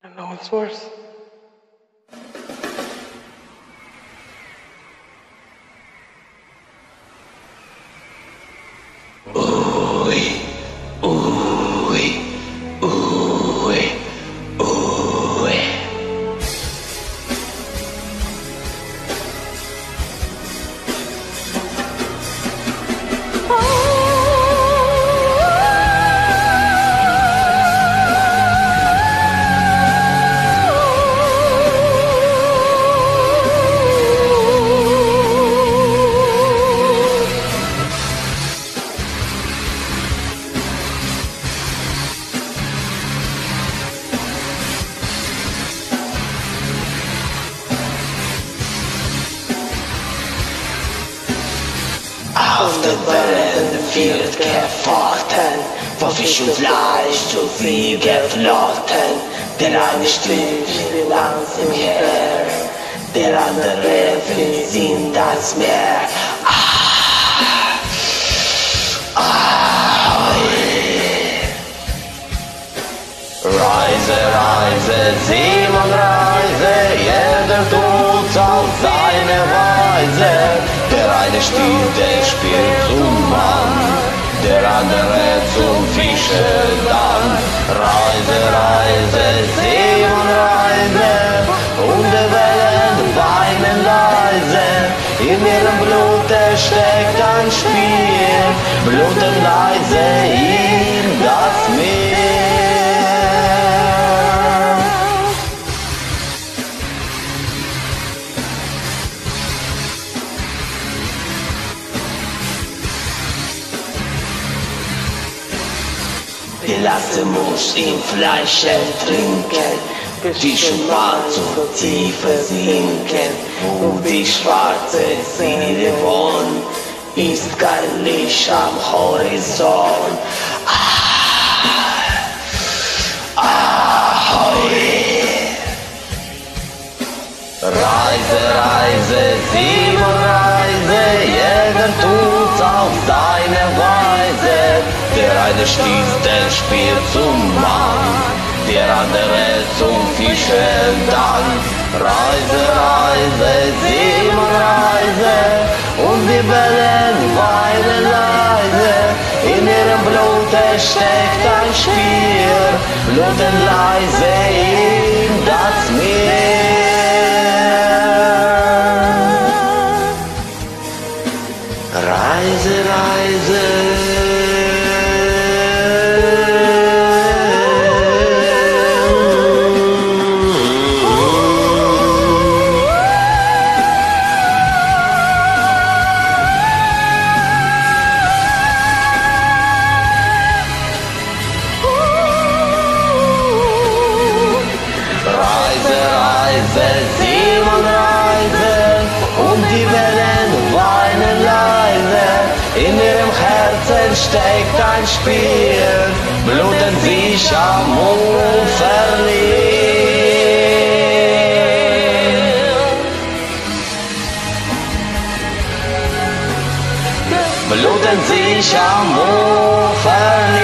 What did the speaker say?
I know it's worse. Auf den Wellen wird gefochten, wo Fisch und Fleisch zu viel geflochten. Der eine strebt langsam her, der andere fließt in das Meer. Reise, Reise, Simon, Reise, jeder tut auf seine Weise. Der eine stiehlt, der spielt zum Mann, der andere zum Fischer dann. Reise, Reise, Simon, Reise, und die Wellen weinen leise. In ihrem Blut steckt ein Spiel, bluten leise in das Meer. Die Lasse muss im Fleisch trinken, die Schwarze zu tiefer sinken, und die schwarze Seele wohnt, ist kein Licht am Horizont. Reise, Reise, Simon, Reise, jeder tut's auf seine Weise. Der eine schließt, der spielt zum Mann, der andere zum Fischer dann. Reise, Reise, Simon, Reise, und die Wellen weinen leise. In ihrem Blut steckt ein Spiel, bluten leise in das Meer. Reise, Reise, Reise, Reise, Simon, Reise, und die Wellen weinen leise. In ihrem Herzen steckt ein Spiel, bluten sich am Uferlied. Bluten sich am Uferlied.